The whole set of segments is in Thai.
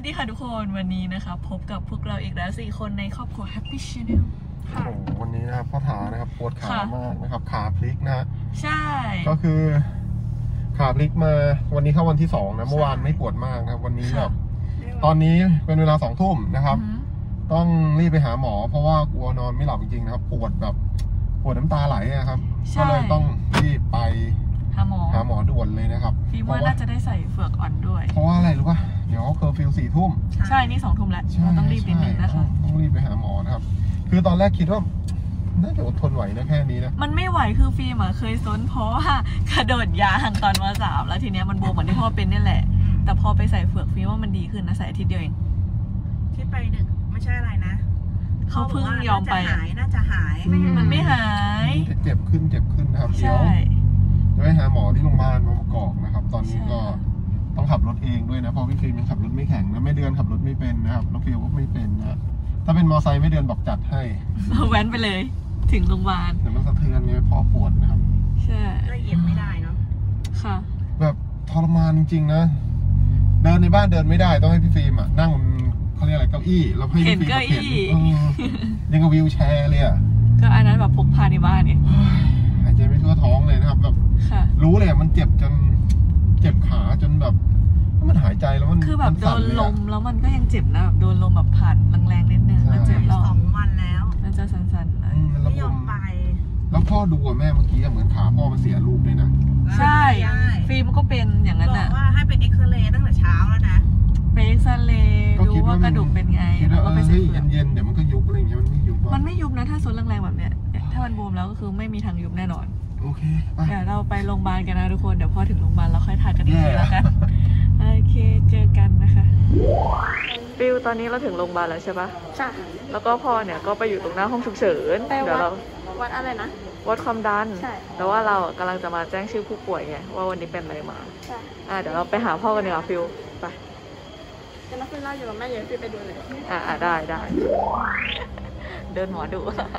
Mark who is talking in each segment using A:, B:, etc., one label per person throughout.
A: ดีค่ะทุกคนวันนี้นะคะพบกับพวกเราอีกแล้ว4คนในครอบครัว Happy Channel
B: ค่ะโอ้วันนี้นะครับพ่อถานะครับปวดขามากนะครับขาพลิกนะ
A: ใช่
B: ก็คือขาพลิกมาวันนี้เข้าวันที่2นะเมื่อวานไม่ปวดมากนะครับวันนี้แบบตอนนี้เป็นเวลา20 ทุ่มนะครับต้องรีบไปหาหมอเพราะว่ากลัวนอนไม่หลับจริงๆนะครับปวดแบบปวดน้ำตาไหลนะครับก็เลยต้องรีบไปหาหมอด่วนเลยนะครับ
A: ฟีว่าน่าจะได้ใส่เฟือกอ่อนด้วย
B: เพราะว่าอะไรรู้ป่ะเดี๋ยวเคอร์ฟิว4 ทุ่ม
A: ใช่นี่2 ทุ่มแล้วเราต้องรีบนิดนึงนะคะ
B: ต้องรีบไปหาหมอนะครับคือตอนแรกคิดว่าน่าจะอดทนไหวนะแค่นี้นะ
A: มันไม่ไหวคือฟิล์มเคยซนเพราะว่ากระโดดยางตอนม.3แล้วทีเนี้ยมันบวมเหมือนที่พ่อเป็นนี่แหละแต่พอไปใส่เฟือกฟิล์มว่ามันดีขึ้นนะใส่อาทิตย์เดียวเอง
C: ที่ไปดึกไม่ใช่อะไรนะ
A: เขาเพิ่งยอมไป
C: น่าจะหาย
A: มันไม่หาย
B: เจ็บขึ้นนะครับเดี๋ยวจะไปหาหมอที่โรงพยาบาลบางประกอบนะครับตอนนี้ก็ต้องขับรถเองด้วยนะเพราะพี่ฟิล์มยังขับรถไม่แข็งนะไม่เดือนขับรถไม่เป็นนะครับน้องฟิล์มก็ไม่เป็นนะถ้าเป็นมอไซค์ไม่เดือนบอกจัดให้
A: แว้นไปเลยถึงโรงพยาบาล
B: แต่มันสะเทือนเนี่ยพอปวดนะครับ
A: ใช่
C: ละเอียดไม่ได้เนาะ
A: ค่ะ
B: แบบทรมานจริงๆนะเดินในบ้านเดินไม่ได้ต้องให้พี่ฟิล์มนั่งเขาเรียกอะไรเก้าอี้แล้วให้พี่ฟิล์มเข็นยังกับวิวแชร์เลย
A: ก็อันนั้นแบบพกพาในบ้านเนี่ย
B: หายใจไม่ทั่วท้องเลยนะครับแบบรู้เลยมันเจ็บจนเจ็บขาจนแบบมันหายใจแล้วมัน
A: คือแบบโดนลมแล้วมันก็ยังเจ็บนะแบบโดนลมแบบผ่านแรงๆนิดนึงแล้วเจ็บเรา
C: 2 วันแล้ว
A: มันจะสั่นๆนะ
C: ไม่ยอมไป
B: แล้วพ่อดูแม่เมื่อกี้เหมือนขาพ่อมันเสียรูปเลยนะ
A: ใช่ฟิล์มก็เป็นอย่างนั้น
C: อ่ะบอกว่าให้ไปเอ็กซเรย์ตั้งแต่เช้าแล้วนะ
A: ไปเอ็กซเรย์ดูว่ากระดูกเป็นไง
B: แล้วก็ไปเย็นๆเดี๋ยวมันก็ยุบอะไรอย่างเงี้ยมันไม่ยุบ
A: นะถ้าโซนแรงๆแบบเนี้ยถ้ามันบวมแล้วก็คือไม่มีทางยุบแน่นอน
B: โอเค
A: เดี๋ยวเราไปโรงพยาบาลกันนะทุกคนเดี๋ยวพอถึงโรงพยาบาลเราค่อยถ่ายกันอีกทีแล้วกันโอเคเจอกันนะคะฟิลตอนนี้เราถึงโรงพยาบาลแล้วใช่ปะ
C: ใช่
A: แล้วก็พ่อเนี่ยก็ไปอยู่ตรงหน้าห้องฉุกเฉินเดี๋ยวเรา
C: วัดอะไรนะ
A: วัดความดัน
C: ใช่
A: แต่ว่าเรากำลังจะมาแจ้งชื่อผู้ป่วยไงว่าวันนี้เป็นอะไรมา
C: ใช่
A: เดี๋ยวเราไปหาพ่อกันดีกว่าฟิลไป
C: จะนักฟิลเล่าอยู่กับแม่เยอะฟิลไปดูเลย
A: ได้เดินหมอดู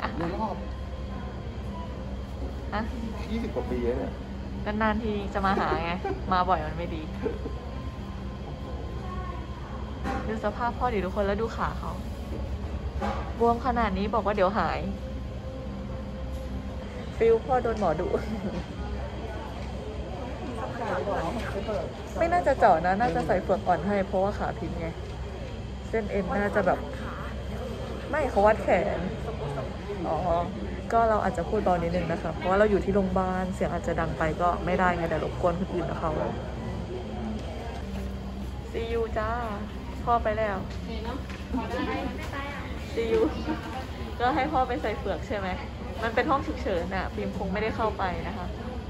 B: 20 กว่าปีเนี่ย
A: นานๆทีจะมาหาไงมาบ่อยมันไม่ดีดูสภาพพ่อดิทุกคนแล้วดูขาเขาบวมขนาดนี้บอกว่าเดี๋ยวหายฟิลพ่อโดนหมอดุไม่น่าจะเจาะนะน่าจะใส่เฟือกอ่อนให้เพราะว่าขาพิมพ์ไงเส้นเอ็นน่าจะแบบไม่เขาวัดแขนก็เราอาจจะพูดเบานิดนึงนะคะเพราะว่าเราอยู่ที่โรงพยาบาลเสียงอาจจะดังไปก็ไม่ได้ไงแต่รบกวนคนอื่นนะคะซียูจ้าพ่อไปแล้วซียูก็ให้พ่อไปใส่เฟือกใช่ไหมมันเป็นห้องฉุกเฉินอ่ะฟิล์มคงไม่ได้เข้าไปนะคะ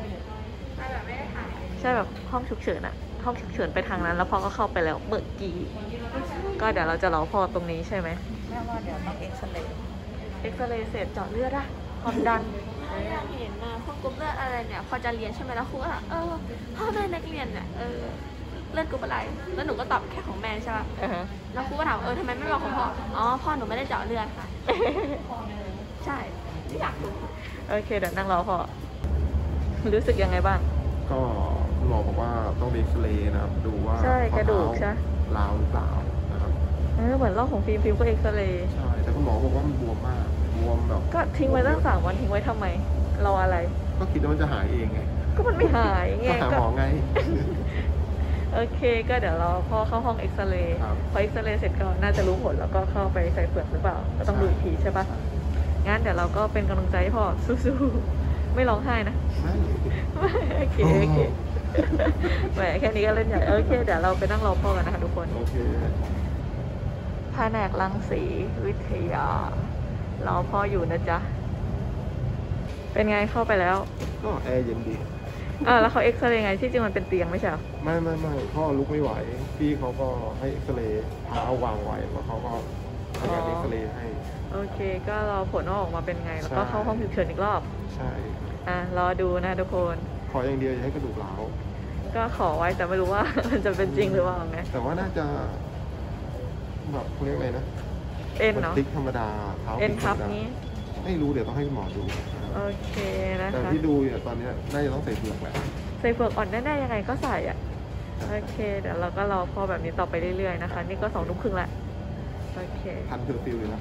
A: ใช่แบบห้องฉุกเฉินอ่ะห้องฉุกเฉินไปทางนั้นแล้วพ่อก็เข้าไปแล้วเมื่อกี้ก็เดี๋ยวเราจะรอพ่อตรงนี้ใช่ไหม
C: แม่ว่าเดี๋ยวต้องเอ็กซเร
A: ย์เสร็จเจาะเลือดอะความดัน
C: เห็นพวกกรุ๊ปเลือดอะไรเนี่ยพอจะเรียนใช่ไหมแล้วครูก็พ่อแม่นักเรียนเนี่ยเลือดกรุ๊ปอะไรแล้วหนูก็ตอบแค่ของแม่ใช่ป่ะแล้วครูก็ถามทำไมไม่บอกของพ่อพ่อหนูไม่ได้เจาะเลือดค่ะใช่ไม่อยากรู้
A: โอเคเดี๋ยวนั่งรอพ่อรู้สึกยังไงบ้าง
B: ก็คุณหมอบอกว่าต้องเอ็กซเรย์นะครับดูว่า
A: ใช่กระดูกใช่
B: ร้าวหรือเปล่านะครับ
A: เหมือนรอบของฟิล์มก็เอ็กซเรย์
B: ใช่แต่คุณหมอบอกว่ามันบวมมากบวมแบบ
A: ก็ทิ้งไว้ตั้ง3 วันทิ้งไว้ทำไมรออะไร
B: ก็คิดว่ามันจะหายเองไง
A: ก็มันไม่หายไง
B: ก็หาหมอไง
A: โอเคก็เดี๋ยวเราพ่อเข้าห้องเอ็กซเรย์พอเอ็กซเรย์เสร็จก็น่าจะรู้ผลแล้วก็เข้าไปใส่เฟือกหรือเปล่าก็ต้องดูอีกทีใช่ปะงั้นเดี๋ยวเราก็เป็นกำลังใจให้พ่อสู้ๆไม่ร้องไห้นะโอเคแหมแค่นี้ก็เล่นใหญ่โอเคเดี๋ยวเราไปนั่งรอพ่อกันนะคะทุกคน
B: โอเค
A: แผนกรังสีวิทยารอพ่ออยู่นะจ๊ะเป็นไงเข้าไปแล้ว
B: ก็แอร์เย็นดี
A: แล้วเขาเอ็กซเรย์ไงที่จริงมันเป็นเตียงไม่ใช่หรอ
B: ไม่พ่อลุกไม่ไหวพี่เขาก็ให้เอ็กซเรย์เท้าวางไว้แล้วเขาก็ทำการเอ็กซเรย์ให้
A: โอเคก็รอผลออกมาเป็นไงแล้วก็เข้าห้องฉุกเฉินอีกรอบ
B: ใช่
A: รอดูนะทุกคน
B: ขออย่างเดียวอย่าให้กระดูกร้าว
A: ก็ขอไว้แต่ไม่รู้ว่ามันจะเป็นจริงหรือเปล่าไง
B: แต่ว่าน่าจะแบบเรียกอะไรนะ
A: เอ็นเนาะ
B: ติ๊กธรรมดาเท้า
A: เอ็นทับนี้
B: ไม่รู้เดี๋ยวต้องให้หมอดู
A: โอเคนะคะ
B: แต่ที่ดูตอนนี้น่าจะต้องใส่เฟือกแหละ
A: ใส่เฟือกอ่อนแน่ๆยังไงก็ใส่โอเค เดี๋ยวเราก็รอพ่อแบบนี้ต่อไปเรื่อยๆนะคะ นี่ก็2 ทุ่มครึ่งแล้วโอเค
B: ทันเคอร์ฟิวอยู่นะ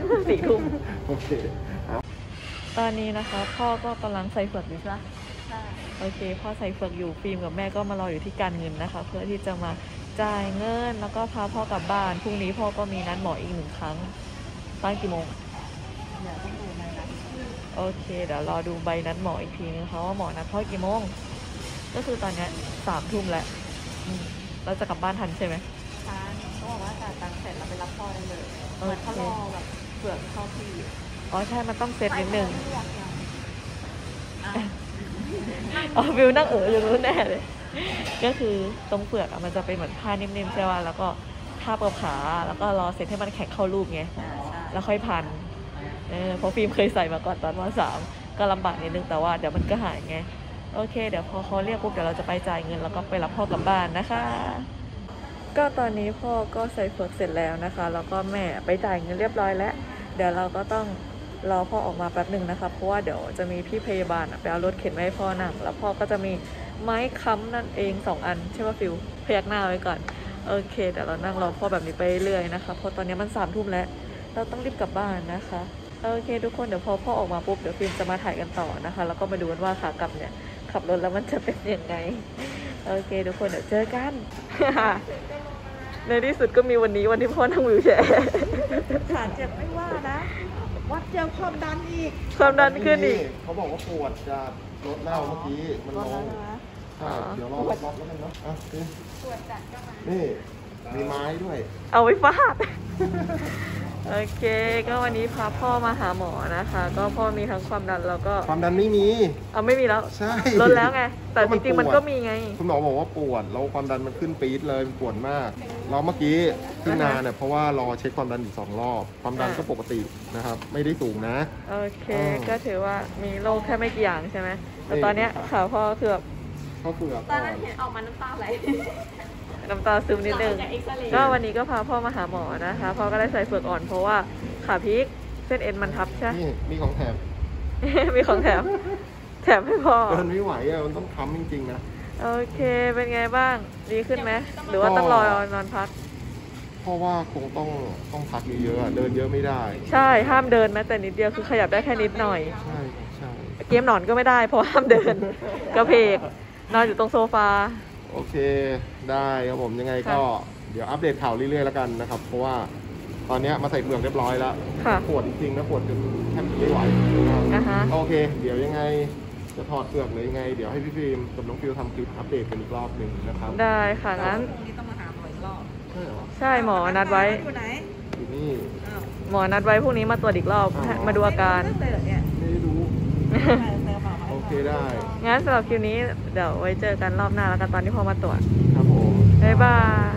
A: 4 ทุ่ม
B: โอเคเอา
A: ตอนนี้นะคะ พ่อก็กำลังใส่เฟือกอยู่ใช่ไหม
C: ใช่
A: โอเค พ่อใส่เฟือกอยู่ฟิล์มกับแม่ก็มารออยู่ที่การเงินนะคะ เพื่อที่จะมาจ่ายเงินแล้วก็พาพ่อกลับบ้านพรุ่งนี้พ่อก็มีนัดหมออีก1 ครั้งตอนกี่โมง
C: เดี๋ยวต้องดูในนั้น
A: โอเค เดี๋ยวรอดูใบนัดหมออีกทีนึงค่ะว่าหมอนัดพ่อกี่โมง ก็คือตอนเนี้ย3 ทุ่มแล้วเราจะกลับบ้านทันใช่ไหม
C: ร้านเขาบอกว่าจ่ายตังค์เสร็จเราไปรับพ่อได้เลย
A: โอเค
C: เหมือนเขารอแบบเปลือกเข้าที่
A: อ๋อใช่ มันต้องเซตนิดนึง
C: ไม่อยากยังอ่ะ
A: อ๋อวิวนั่งอยู่นู้นแน่เลย ก็คือตรงเปลือกอะมันจะเป็นเหมือนผ้านิ่มๆใช่ป่ะแล้วก็ทาบกับขาแล้วก็รอเสร็จให้มันแข็งเข้ารูปไง
C: ใช่
A: แล้วค่อยพันเพราะฟิล์มเคยใส่มาก่อนตอนม.3ก็ลำบากนิดนึงแต่ว่าเดี๋ยวมันก็หายไง โอเค เดี๋ยวพอเขาเรียกปุ๊บเดี๋ยวเราจะไปจ่ายเงินแล้วก็ไปรับพ่อกลับบ้านนะคะ ก็ตอนนี้พ่อก็ใส่เฟือกเสร็จแล้วนะคะ แล้วก็แม่ไปจ่ายเงินเรียบร้อยแล้ว เดี๋ยวเราก็ต้องรอพ่อออกมาแป๊บหนึ่งนะคะ เพราะว่าเดี๋ยวจะมีพี่พยาบาลไปเอารถเข็นมาให้พ่อนั่ง แล้วพ่อก็จะมีไม้ค้ำนั่นเอง2 อันใช่ป่ะฟิวพยักหน้าไว้ก่อน โอเค เดี๋ยวเรานั่งรอพ่อแบบนี้ไปเรื่อยๆนะคะ เพราะตอนนี้มัน3 ทุ่มแล้ว เราต้องรีบกลับบ้านนะคะ โอเคทุกคนเดี๋ยวพอพ่อออกมาปุ๊บเดี๋ยวฟิล์มจะมาถ่ายกันต่อนะคะ แล้วก็มาดูกันว่าขากลับเนี่ยขับรถแล้วมันจะเป็นยังไง โอเคทุกคนเดี๋ยวเจอกัน ในที่สุดก็มีวันนี้วันที่พ่อนั่งวิวแชร์
D: ขาเจ็บไม่ว่านะ วัดเจอความดันอีก
A: ความดันขึ้นอีก
B: เขาบอกว่าปวดจะลดเหล้าเมื่อกี้มันลงใช่เดี๋ยวรอล็อกแล้วกันเนาะอ่ะนี่
C: ปวดจัดก็มา
B: นี่มีไม้ด้วย
A: เอาไว้ฟาด โอเค ก็วันนี้พาพ่อมาหาหมอนะคะ ก็พ่อมีทั้งความดันแล้วก็
B: ความดันไม่มี
A: เอาไม่มีแล้ว
B: ใช่
A: ลดแล้วไง แต่จริงๆมันก็มีไง
B: คุณหมอบอกว่าปวดแล้วความดันมันขึ้นปี๊ดเลยมันปวดมากแล้วเมื่อกี้ขึ้นนานเนี่ยเพราะว่ารอเช็คความดันอีก2 รอบ ความดันก็ปกตินะครับ ไม่ได้สูงนะ
A: โอเค ก็ถือว่ามีโรคแค่ไม่กี่อย่างใช่ไหมแต่ตอนเนี้ยขาพ่อคือแบบ
B: เข้าเปลือก
C: ตอนนั้นเห็นออกมาน้ำตาไหล
A: น้ำตาซึมนิดนึง
C: หลังจากเอ็กซเรย์
A: ก็วันนี้ก็พาพ่อมาหาหมอนะคะ พ่อก็ได้ใส่เฟือกอ่อนเพราะว่าขาพลิกเส้นเอ็นมันทับใช่ไหม
B: นี่มีของแถม
A: มีของแถม แถมให้พ่อ
B: เดินไม่ไหวอ่ะมันต้องค้ำจริงๆนะ
A: โอเค เป็นไงบ้าง ดีขึ้นไหม หรือว่าต้องรอนอนพัก
B: เพราะว่าคงต้องพักเยอะๆอะเดินเยอะไม่ได้
A: ใช่ ห้ามเดินแม้แต่นิดเดียว คือขยับได้แค่นิดหน่อย
B: ใช่ใช่
A: เกมหนอนก็ไม่ได้เพราะห้ามเดิน กระเพก นอนอยู่ตรงโซฟา
B: โอเคได้ครับผมยังไงก็เดี๋ยวอัปเดตข่าวเรื่อยๆแล้วกันนะครับ เพราะว่าตอนเนี้ยมาใส่เปลือกเรียบร้อยแล้ว
A: ค่ะ
B: ปวดจริงๆนะปวดจนแทบไม่ไหวนะครับ
A: อ่าฮะ
B: โอเค เดี๋ยวยังไงจะถอดเปลือกหรือยังไง เดี๋ยวให้พี่ฟิล์มกับน้องฟิวทำคลิปอัปเดตกันอีกรอบหนึ่งนะครับ
A: ได้ค่ะ งั้น
D: พรุ่งนี้ต้องมาหาหมออีกรอบ
B: ใช่เหรอ
A: ใช่หมอนัดไว้
D: อยู่ไหน
B: อยู่นี่
D: อ้าว
A: หมอนัดไว้พรุ่งนี้มาตรวจอีกรอบ
B: อ๋อ
A: มาดูอาการ
D: ไม่ได้เลยเหรอเนี่ย
B: ไม่ได้รู้
D: ใส่เสื้อเปล่าไว้
B: โอเคได้
A: งั้นสำหรับคลิปนี้เดี๋ยวไว้เจอกันรอบหน้าแล้วกันตอนที่พ่อมาตรวจ
B: ครับผม
A: บ๊ายบาย